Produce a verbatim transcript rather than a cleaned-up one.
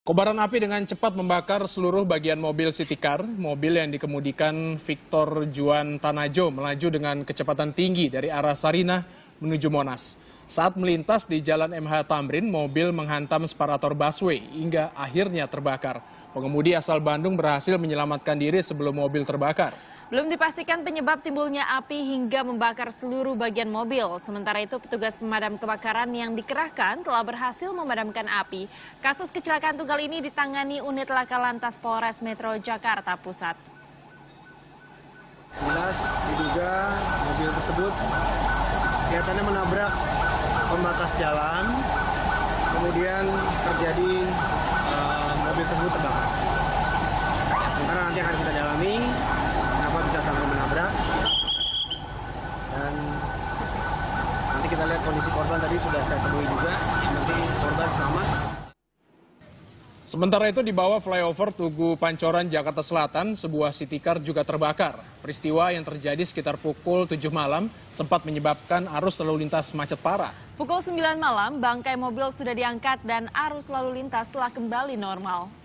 Kobaran api dengan cepat membakar seluruh bagian mobil City Car. Mobil yang dikemudikan Victor Juan Tanajo melaju dengan kecepatan tinggi dari arah Sarinah menuju Monas. Saat melintas di Jalan M H Tamrin, mobil menghantam separator busway hingga akhirnya terbakar. Pengemudi asal Bandung berhasil menyelamatkan diri sebelum mobil terbakar. Belum dipastikan penyebab timbulnya api hingga membakar seluruh bagian mobil. Sementara itu, petugas pemadam kebakaran yang dikerahkan telah berhasil memadamkan api. Kasus kecelakaan tunggal ini ditangani unit Laka Lantas Polres Metro Jakarta Pusat. Jelas diduga mobil tersebut kelihatannya menabrak pembatas jalan, kemudian terjadi uh, mobil tersebut terbakar. Sementara nanti akan kita dalami kenapa bisa sampai menabrak, dan nanti kita lihat kondisi korban tadi sudah saya temui juga, nanti korban selamat. Sementara itu di bawah flyover Tugu Pancoran, Jakarta Selatan, sebuah City Car juga terbakar. Peristiwa yang terjadi sekitar pukul tujuh malam sempat menyebabkan arus lalu lintas macet parah. Pukul sembilan malam, bangkai mobil sudah diangkat dan arus lalu lintas telah kembali normal.